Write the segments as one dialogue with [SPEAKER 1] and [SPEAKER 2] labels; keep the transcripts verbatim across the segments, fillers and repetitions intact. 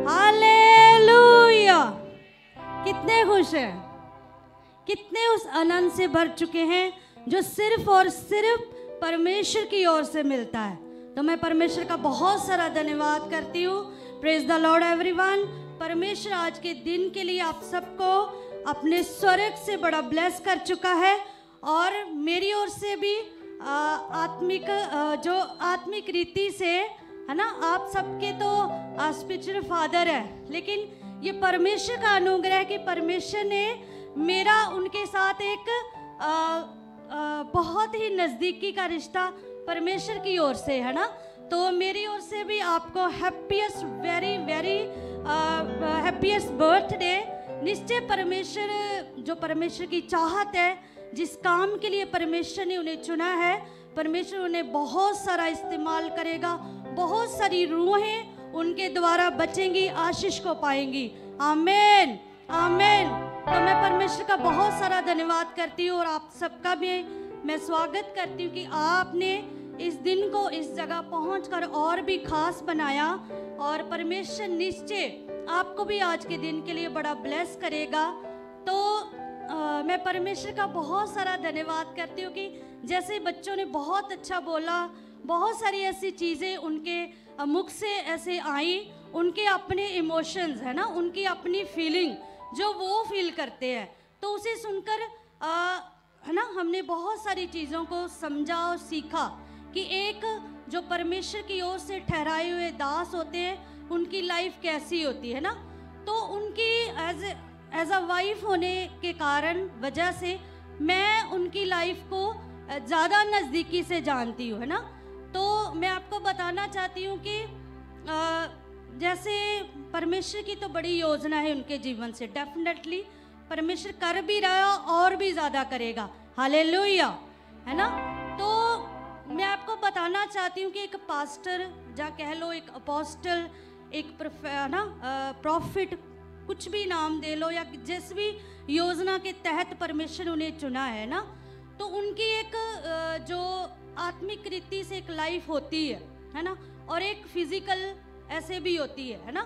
[SPEAKER 1] Hallelujah. कितने खुश हैं, कितने उस आनंद से भर चुके हैं जो सिर्फ और सिर्फ परमेश्वर की ओर से मिलता है। तो मैं परमेश्वर का बहुत सारा धन्यवाद करती हूँ। Praise the Lord everyone. परमेश्वर आज के दिन के लिए आप सबको अपने स्वर्ग से बड़ा ब्लेस कर चुका है और मेरी ओर से भी आ, आत्मिक आ, जो आत्मिक रीति से है ना, आप सबके तो स्पिरिचुअल फादर है, लेकिन ये परमेश्वर का अनुग्रह है कि परमेश्वर ने मेरा उनके साथ एक आ, आ, बहुत ही नज़दीकी का रिश्ता परमेश्वर की ओर से है ना। तो मेरी ओर से भी आपको happiest very very happiest birthday. निश्चय परमेश्वर, जो परमेश्वर की चाहत है, जिस काम के लिए परमेश्वर ने उन्हें चुना है, परमेश्वर उन्हें बहुत सारा इस्तेमाल करेगा। बहुत सारी रूहें उनके द्वारा बचेंगी, आशीष को पाएंगी। आमीन आमीन। तो मैं परमेश्वर का बहुत सारा धन्यवाद करती हूँ और आप सबका भी मैं स्वागत करती हूँ कि आपने इस दिन को इस जगह पहुंचकर और भी खास बनाया और परमेश्वर निश्चय आपको भी आज के दिन के लिए बड़ा ब्लेस करेगा। तो आ, मैं परमेश्वर का बहुत सारा धन्यवाद करती हूँ कि जैसे बच्चों ने बहुत अच्छा बोला, बहुत सारी ऐसी चीज़ें उनके मुख से ऐसे आई, उनके अपने इमोशंस है ना, उनकी अपनी फीलिंग जो वो फील करते हैं, तो उसे सुनकर आ, है ना, हमने बहुत सारी चीज़ों को समझा और सीखा कि एक जो परमेश्वर की ओर से ठहराए हुए दास होते हैं उनकी लाइफ कैसी होती है ना। तो उनकी एज एज अ वाइफ होने के कारण वजह से मैं उनकी लाइफ को ज़्यादा नज़दीकी से जानती हूँ है ना। तो मैं आपको बताना चाहती हूँ कि आ, जैसे परमेश्वर की तो बड़ी योजना है उनके जीवन से, डेफिनेटली परमेश्वर कर भी रहा और भी ज़्यादा करेगा। हालेलुया है ना। तो मैं आपको बताना चाहती हूँ कि एक पास्टर या कह लो, एक अपोस्टल, एक ना प्रॉफिट, कुछ भी नाम दे लो, या जिस भी योजना के तहत परमेश्वर उन्हें चुना है ना, तो उनकी एक जो आत्मिक रीति से एक लाइफ होती है है ना, और एक फिजिकल ऐसे भी होती है है ना।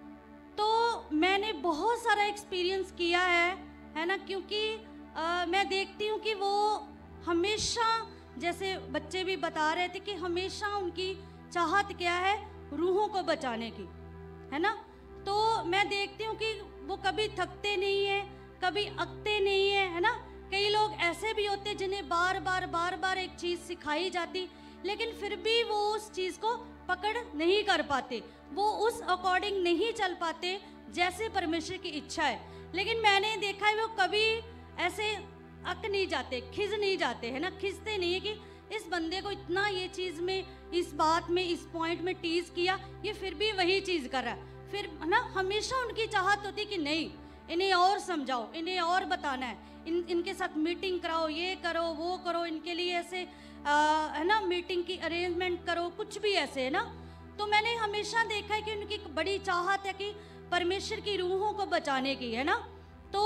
[SPEAKER 1] तो मैंने बहुत सारा एक्सपीरियंस किया है है ना, क्योंकि आ, मैं देखती हूँ कि वो हमेशा, जैसे बच्चे भी बता रहे थे कि हमेशा उनकी चाहत क्या है, रूहों को बचाने की है ना। तो मैं देखती हूँ कि वो कभी थकते नहीं है, कभी अकते नहीं है है ना। कई लोग ऐसे भी होते जिन्हें बार बार बार बार एक चीज़ सिखाई जाती, लेकिन फिर भी वो उस चीज़ को पकड़ नहीं कर पाते, वो उस अकॉर्डिंग नहीं चल पाते जैसे परमेश्वर की इच्छा है। लेकिन मैंने देखा है वो कभी ऐसे अक नहीं जाते, खिज नहीं जाते है ना, खिजते नहीं है कि इस बंदे को इतना ये चीज़ में, इस बात में, इस पॉइंट में टीज किया, ये फिर भी वही चीज़ कर रहा है। फिर है ना, हमेशा उनकी चाहत होती कि नहीं, इन्हें और समझाओ, इन्हें और बताना है, इन इनके साथ मीटिंग कराओ, ये करो वो करो, इनके लिए ऐसे आ, है ना, मीटिंग की अरेंजमेंट करो, कुछ भी ऐसे है ना। तो मैंने हमेशा देखा है कि उनकी एक बड़ी चाहत है कि परमेश्वर की रूहों को बचाने की है ना। तो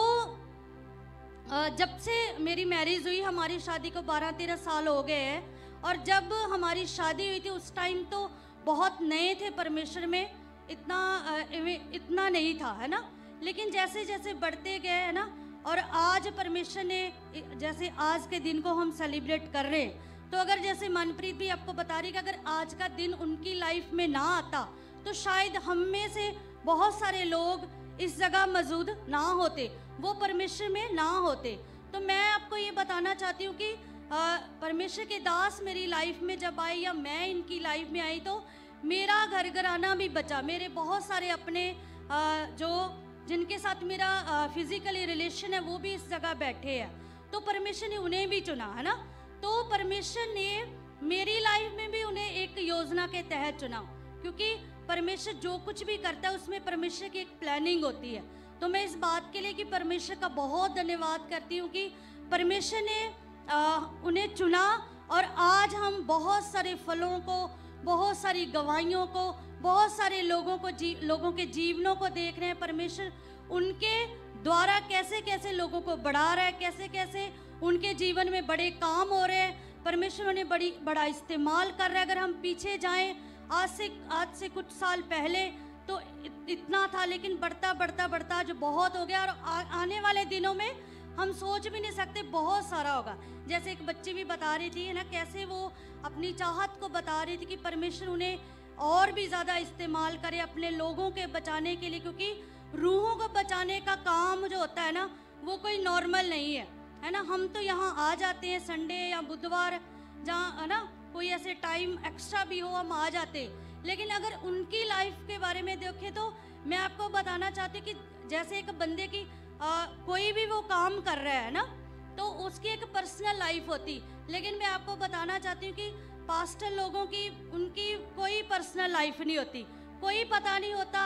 [SPEAKER 1] जब से मेरी मैरिज हुई, हमारी शादी को बारह तेरह साल हो गए हैं, और जब हमारी शादी हुई थी उस टाइम तो बहुत नए थे परमेश्वर में, इतना इतना नहीं था है ना। लेकिन जैसे जैसे बढ़ते गए है ना, और आज परमेश्वर ने, जैसे आज के दिन को हम सेलिब्रेट कर रहे हैं, तो अगर जैसे मनप्रीत भी आपको बता रही कि अगर आज का दिन उनकी लाइफ में ना आता तो शायद हम में से बहुत सारे लोग इस जगह मौजूद ना होते, वो परमेश्वर में ना होते। तो मैं आपको ये बताना चाहती हूँ कि परमेश्वर के दास मेरी लाइफ में जब आए, या मैं इनकी लाइफ में आई, तो मेरा घर घराना भी बचा। मेरे बहुत सारे अपने आ, जो जिनके साथ मेरा फिजिकली रिलेशन है वो भी इस जगह बैठे हैं। तो परमेश्वर ने उन्हें भी चुना है ना। तो परमेश्वर ने मेरी लाइफ में भी उन्हें एक योजना के तहत चुना, क्योंकि परमेश्वर जो कुछ भी करता है उसमें परमेश्वर की एक प्लानिंग होती है। तो मैं इस बात के लिए कि परमेश्वर का बहुत धन्यवाद करती हूँ कि परमेश्वर ने आ, उन्हें चुना, और आज हम बहुत सारे फलों को, बहुत सारी गवाहियों को, बहुत सारे लोगों को जी लोगों के जीवनों को देख रहे हैं। परमेश्वर उनके द्वारा कैसे कैसे लोगों को बढ़ा रहा है, कैसे कैसे उनके जीवन में बड़े काम हो रहे हैं। परमेश्वर उन्हें बड़ी बड़ा इस्तेमाल कर रहा है। अगर हम पीछे जाएं, आज से आज से कुछ साल पहले तो इतना था, लेकिन बढ़ता बढ़ता बढ़ता जो बहुत हो गया, और आ, आने वाले दिनों में हम सोच भी नहीं सकते बहुत सारा होगा। जैसे एक बच्ची भी बता रही थी ना, कैसे वो अपनी चाहत को बता रही थी कि परमेश्वर उन्हें और भी ज़्यादा इस्तेमाल करे अपने लोगों के बचाने के लिए, क्योंकि रूहों को बचाने का काम जो होता है ना, वो कोई नॉर्मल नहीं है, है ना। हम तो यहाँ आ जाते हैं संडे या बुधवार, जहाँ है ना कोई ऐसे टाइम एक्स्ट्रा भी हो, हम आ जाते हैं। लेकिन अगर उनकी लाइफ के बारे में देखें तो मैं आपको बताना चाहती हूँ कि जैसे एक बंदे की आ, कोई भी वो काम कर रहा है ना, तो उसकी एक पर्सनल लाइफ होती, लेकिन मैं आपको बताना चाहती हूँ कि पास्टर लोगों की उनकी कोई पर्सनल लाइफ नहीं होती। कोई पता नहीं होता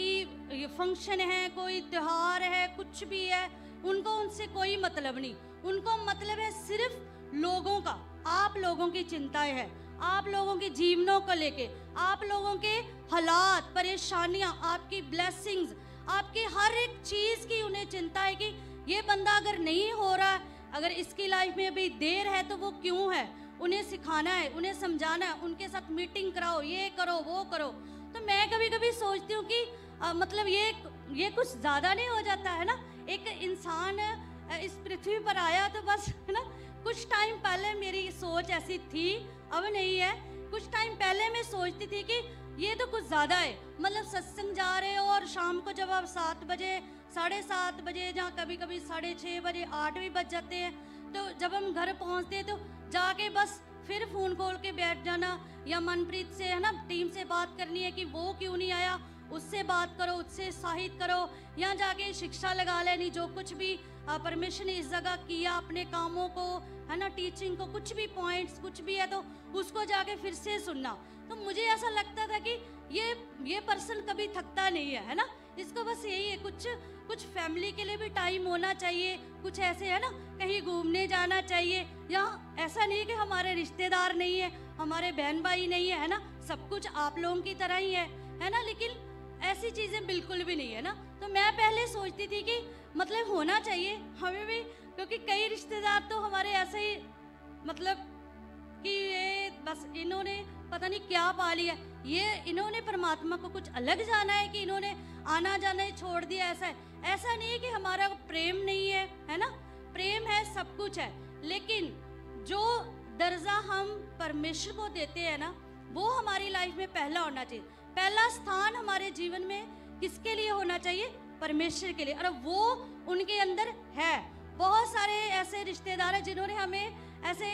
[SPEAKER 1] कि फंक्शन है, कोई त्योहार है, कुछ भी है, उनको उनसे कोई मतलब नहीं। उनको मतलब है सिर्फ लोगों का, आप लोगों की चिंताएं हैं, आप लोगों के जीवनों को लेके, आप लोगों के हालात, परेशानियां, आपकी ब्लेसिंग्स, आपकी हर एक चीज़ की उन्हें चिंता है कि ये बंदा अगर नहीं हो रहा, अगर इसकी लाइफ में अभी देर है तो वो क्यों है। उन्हें सिखाना है, उन्हें समझाना है, उनके साथ मीटिंग कराओ, ये करो वो करो। तो मैं कभी कभी सोचती हूँ कि आ, मतलब ये ये कुछ ज़्यादा नहीं हो जाता है ना। एक इंसान इस पृथ्वी पर आया तो बस है ना, कुछ टाइम पहले मेरी सोच ऐसी थी, अब नहीं है। कुछ टाइम पहले मैं सोचती थी कि ये तो कुछ ज़्यादा है, मतलब सत्संग जा रहे हो और शाम को जब आप सात बजे साढ़े सात बजे जहाँ कभी कभी साढ़े छः बजे आठ भी बज जाते हैं, तो जब हम घर पहुँचते हैं तो जाके बस फिर फ़ोन खोल के बैठ जाना, या मनप्रीत से है ना टीम से बात करनी है कि वो क्यों नहीं आया, उससे बात करो, उससे साहित करो, या जाके शिक्षा लगा लेनी। जो कुछ भी परमेश्वर ने इस जगह किया अपने कामों को, है ना, टीचिंग को, कुछ भी पॉइंट्स कुछ भी है तो उसको जाके फिर से सुनना। तो मुझे ऐसा लगता था कि ये ये पर्सन कभी थकता नहीं है, है ना। इसको बस यही है, कुछ कुछ फैमिली के लिए भी टाइम होना चाहिए, कुछ ऐसे है ना, कहीं घूमने जाना चाहिए। या ऐसा नहीं कि हमारे रिश्तेदार नहीं है, हमारे बहन भाई नहीं है, है ना, सब कुछ आप लोगों की तरह ही है, है ना। लेकिन ऐसी चीज़ें बिल्कुल भी नहीं है ना। तो मैं पहले सोचती थी कि मतलब होना चाहिए हमें भी, क्योंकि कई रिश्तेदार तो हमारे ऐसे ही मतलब कि ये बस इन्होंने पता नहीं क्या पा लिया, ये इन्होंने परमात्मा को कुछ अलग जाना है कि इन्होंने आना जाना ही छोड़ दिया। ऐसा है, ऐसा नहीं है कि हमारा प्रेम नहीं है, है ना, प्रेम है, सब कुछ है। लेकिन जो दर्जा हम परमेश्वर को देते हैं ना, वो हमारी लाइफ में पहला होना चाहिए। पहला स्थान हमारे जीवन में किसके लिए होना चाहिए? परमेश्वर के लिए, और वो उनके अंदर है। बहुत सारे ऐसे रिश्तेदार हैं जिन्होंने हमें ऐसे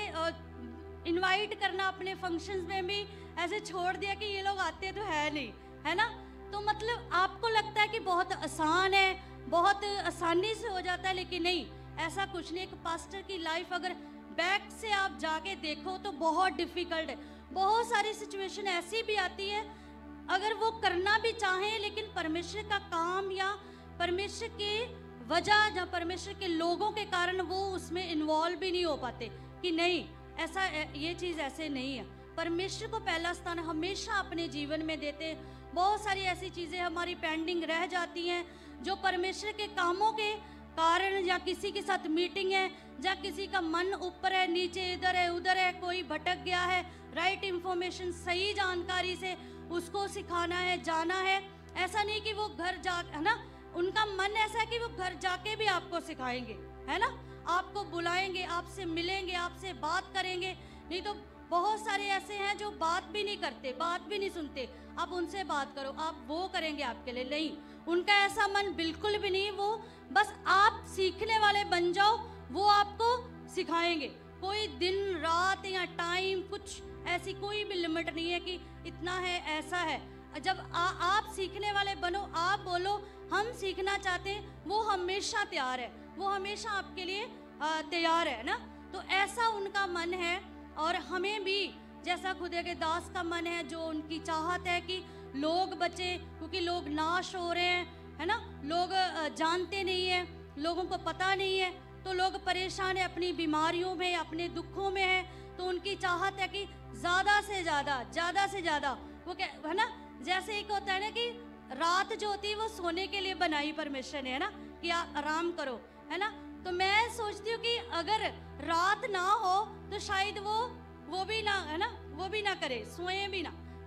[SPEAKER 1] इनवाइट करना अपने फंक्शंस में भी ऐसे छोड़ दिया कि ये लोग आते तो है नहीं, है ना। तो मतलब आपको लगता है कि बहुत आसान है, बहुत आसानी से हो जाता है, लेकिन नहीं, ऐसा कुछ नहीं। एक पास्टर की लाइफ अगर बैक से आप जाके देखो तो बहुत डिफिकल्ट है। बहुत सारी सिचुएशन ऐसी भी आती है, अगर वो करना भी चाहें, लेकिन परमेश्वर का काम या परमेश्वर के वजह या परमेश्वर के लोगों के कारण वो उसमें इन्वॉल्व भी नहीं हो पाते कि नहीं, ऐसा ये चीज़ ऐसे नहीं है। परमेश्वर को पहला स्थान हमेशा अपने जीवन में देते। बहुत सारी ऐसी चीज़ें हमारी पेंडिंग रह जाती हैं जो परमेश्वर के कामों के कारण, या किसी के साथ मीटिंग है, या किसी का मन ऊपर है नीचे, इधर है उधर है, कोई भटक गया है, राइट इंफॉर्मेशन सही जानकारी से उसको सिखाना है, जाना है। ऐसा नहीं कि वो घर जा, है ना, उनका मन ऐसा है कि वो घर जाके भी आपको सिखाएंगे, है ना, आपको बुलाएंगे, आपसे मिलेंगे, आपसे बात करेंगे। नहीं तो बहुत सारे ऐसे हैं जो बात भी नहीं करते, बात भी नहीं सुनते। आप उनसे बात करो, आप वो करेंगे आपके लिए, नहीं, उनका ऐसा मन बिल्कुल भी नहीं। वो बस आप सीखने वाले बन जाओ, वो आपको सिखाएंगे। कोई दिन रात या टाइम, कुछ ऐसी कोई भी लिमिट नहीं है कि इतना है, ऐसा है। जब आ, आप सीखने वाले बनो, आप बोलो हम सीखना चाहते हैं, वो हमेशा तैयार है, वो हमेशा आपके लिए तैयार है ना। तो ऐसा उनका मन है, और हमें भी जैसा खुदा के दास का मन है, जो उनकी चाहत है कि लोग बचे, क्योंकि लोग नाश हो रहे हैं, है ना, लोग जानते नहीं है, लोगों को पता नहीं है, तो लोग परेशान है, अपनी बीमारियों में, अपने दुखों में है। तो उनकी चाहत है कि ज़्यादा से ज़्यादा ज़्यादा से ज़्यादा वो क्या, है ना, जैसे एक होता है ना कि रात जो होती है वो सोने के लिए बनाई परमेश्वर ने, है ना, कि आप आराम करो, है ना। तो मैं सोचती हूँ कि अगर रात ना हो तो शायद वो वो भी ना, है ना, वो भी ना करे, सोए भी ना।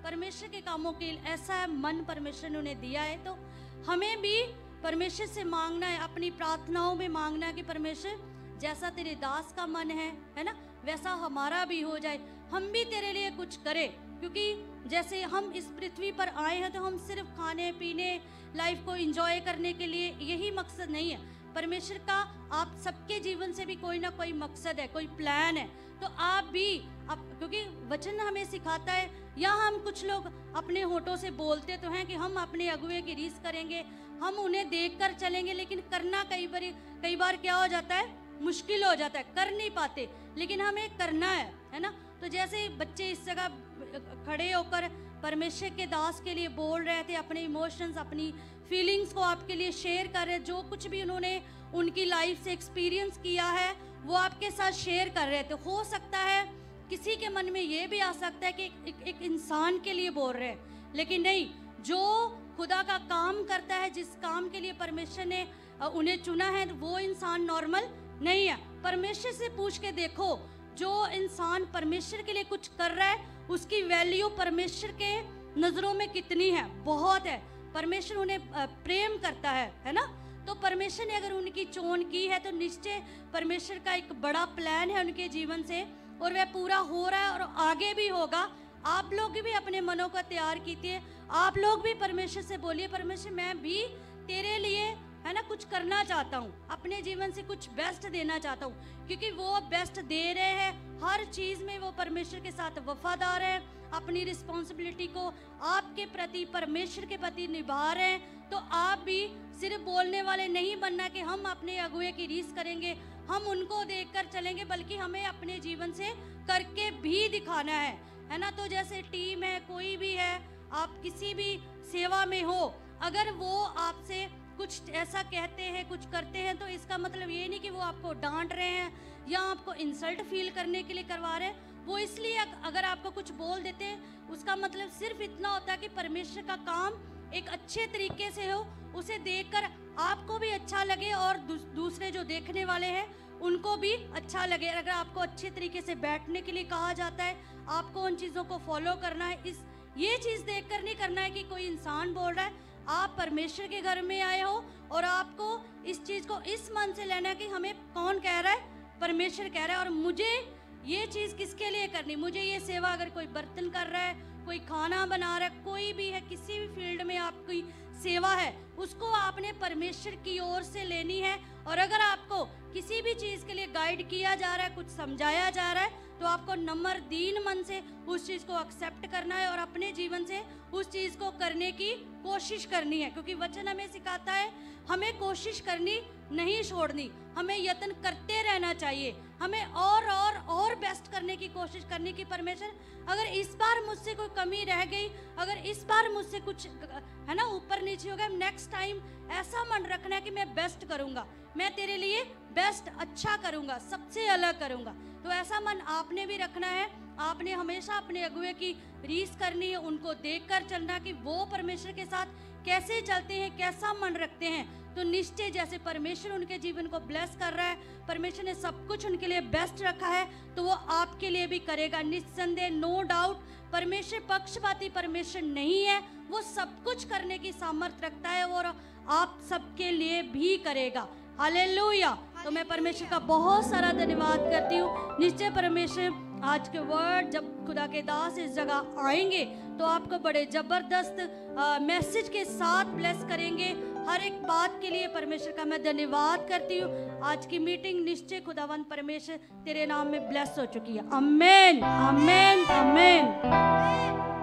[SPEAKER 1] परमेश्वर के कामों के लिए ऐसा मन परमेश्वर ने उन्हें दिया है, तो हमें भी परमेश्वर से मांगना है, अपनी प्रार्थनाओं में मांगना है कि परमेश्वर जैसा तेरे दास का मन है है ना, वैसा हमारा भी हो जाए, हम भी तेरे लिए कुछ करें। क्योंकि जैसे हम इस पृथ्वी पर आए हैं तो हम सिर्फ खाने पीने, लाइफ को एंजॉय करने के लिए, यही मकसद नहीं है। परमेश्वर का आप सबके जीवन से भी कोई ना कोई मकसद है, कोई प्लान है। तो आप भी आप, क्योंकि वचन हमें सिखाता है, या हम कुछ लोग अपने होठों से बोलते तो हैं कि हम अपने अगुए की रीस करेंगे, हम उन्हें देखकर चलेंगे, लेकिन करना कई बार कई बार क्या हो जाता है, मुश्किल हो जाता है, कर नहीं पाते, लेकिन हमें करना है है ना। तो जैसे बच्चे इस जगह खड़े होकर परमेश्वर के दास के लिए बोल रहे थे, अपने इमोशंस, अपनी फीलिंग्स को आपके लिए शेयर कर रहे, जो कुछ भी उन्होंने उनकी लाइफ से एक्सपीरियंस किया है वो आपके साथ शेयर कर रहे थे। हो सकता है किसी के मन में ये भी आ सकता है कि एक, एक, एक इंसान के लिए बोल रहे हैं, लेकिन नहीं, जो खुदा का काम करता है, जिस काम के लिए परमेश्वर ने उन्हें चुना है, वो इंसान नॉर्मल नहीं है। परमेश्वर से पूछ के देखो, जो इंसान परमेश्वर के लिए कुछ कर रहा है उसकी वैल्यू परमेश्वर के नजरों में कितनी है, बहुत है। परमेश्वर उन्हें प्रेम करता है है ना। तो परमेश्वर ने अगर उनकी चोन की है तो निश्चय परमेश्वर का एक बड़ा प्लान है उनके जीवन से, और वह पूरा हो रहा है और आगे भी होगा। आप लोग भी अपने मनों को तैयार कीजिए, आप लोग भी परमेश्वर से बोलिए, परमेश्वर मैं भी तेरे लिए है ना कुछ करना चाहता हूँ, अपने जीवन से कुछ बेस्ट देना चाहता हूँ, क्योंकि वो बेस्ट दे रहे हैं, हर चीज में वो परमेश्वर के साथ वफादार है, अपनी रिस्पॉन्सिबिलिटी को आपके प्रति, परमेश्वर के प्रति निभा रहे हैं। तो आप भी सिर्फ बोलने वाले नहीं बनना कि हम अपने अगुए की रीस करेंगे, हम उनको देखकर चलेंगे, बल्कि हमें अपने जीवन से करके भी दिखाना है है ना। तो जैसे टीम है, कोई भी है, आप किसी भी सेवा में हो, अगर वो आपसे कुछ ऐसा कहते हैं, कुछ करते हैं, तो इसका मतलब ये नहीं कि वो आपको डांट रहे हैं या आपको इंसल्ट फील करने के लिए करवा रहे हैं। वो इसलिए अगर आपको कुछ बोल देते हैं, उसका मतलब सिर्फ इतना होता है कि परमेश्वर का काम एक अच्छे तरीके से हो, उसे देखकर आपको भी अच्छा लगे और दूसरे जो देखने वाले हैं उनको भी अच्छा लगे। अगर आपको अच्छे तरीके से बैठने के लिए कहा जाता है, आपको उन चीज़ों को फॉलो करना है। इस ये चीज़ देखकर नहीं करना है कि कोई इंसान बोल रहा है, आप परमेश्वर के घर में आए हो और आपको इस चीज़ को इस मन से लेना है कि हमें कौन कह रहा है, परमेश्वर कह रहा है, और मुझे ये चीज़ किसके लिए करनी, मुझे ये सेवा, अगर कोई बर्तन कर रहा है, कोई खाना बना रहा है, कोई भी है, किसी भी फील्ड में आपकी सेवा है, उसको आपने परमेश्वर की ओर से लेनी है। और अगर आपको किसी भी चीज़ के लिए गाइड किया जा रहा है, कुछ समझाया जा रहा है, तो आपको नम्र दीन मन से उस चीज़ को एक्सेप्ट करना है और अपने जीवन से उस चीज़ को करने की कोशिश करनी है। क्योंकि वचन हमें सिखाता है, हमें कोशिश करनी नहीं छोड़नी, हमें यत्न करते रहना चाहिए, हमें और और और बेस्ट करने की कोशिश करनी कि परमेश्वर अगर इस बार मुझसे कोई कमी रह गई, अगर इस बार मुझसे कुछ है ना ऊपर नीचे हो गया, नेक्स्ट टाइम ऐसा मन रखना है कि मैं बेस्ट करूँगा, मैं तेरे लिए बेस्ट अच्छा करूँगा, सबसे अलग करूँगा। तो ऐसा मन आपने भी रखना है। आपने हमेशा अपने अगुए की रीस करनी है, उनको देखकर चलना कि वो परमेश्वर के साथ कैसे चलते हैं, कैसा मन रखते हैं। तो निश्चय जैसे परमेश्वर उनके जीवन को ब्लेस कर रहा है, परमेश्वर ने सब कुछ उनके लिए बेस्ट रखा है, तो वो आपके लिए भी करेगा निस्संदेह, नो डाउट। परमेश्वर पक्षपाती परमेश्वर नहीं है, वो सब कुछ करने की सामर्थ्य रखता है और आप सबके लिए भी करेगा। हालेलुया। तो मैं परमेश्वर का बहुत सारा धन्यवाद करती हूँ। निश्चय परमेश्वर आज के वर्ड जब खुदा के दास इस जगह आएंगे तो आपको बड़े जबरदस्त मैसेज के साथ ब्लेस करेंगे। हर एक बात के लिए परमेश्वर का मैं धन्यवाद करती हूँ। आज की मीटिंग निश्चय खुदावंत परमेश्वर तेरे नाम में ब्लेस हो चुकी है। आमेन, आमेन, आमेन।